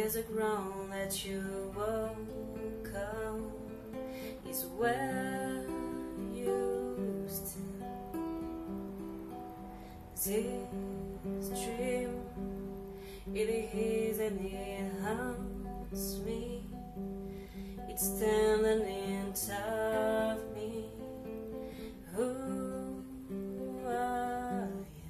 There's a ground that you walk on is where you stand. This dream, it is and it haunts me. It's standing in top of me. Who I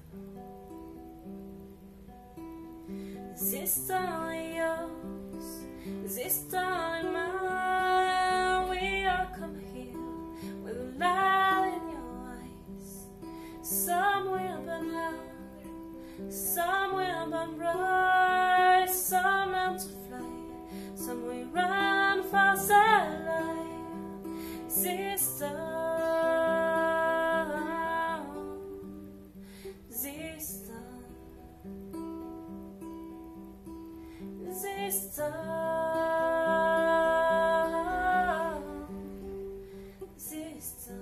am. This time yours, this time mine. We all come here with a light in your eyes. Some will burn out, some will burn bright, some learn to fly, some will run fast and light. Sister, sister, sister, sister.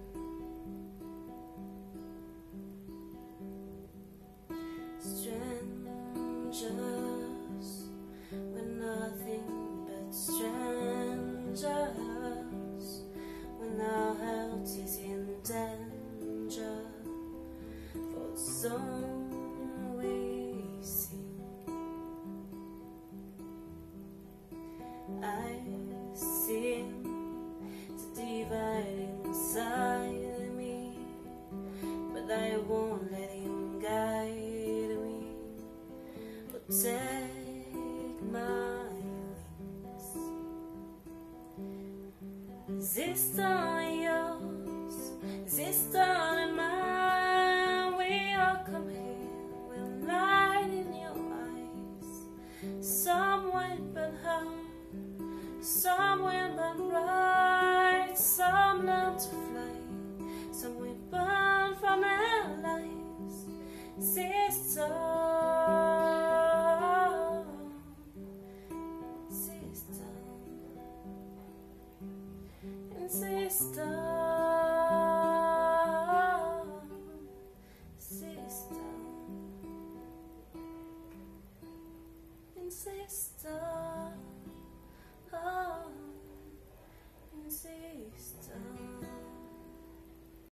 Strangers, we're nothing but strangers. When our health is in danger, for the song we sing, I seem to divide inside me, but I won't let him guide me or take my wings. This time yours, this time mine. We all come here with light in your eyes. Some will burn hot, some will burn bright, some learn to fly, some will burn from our lives. Sister, sister, and sister, sister, and sister.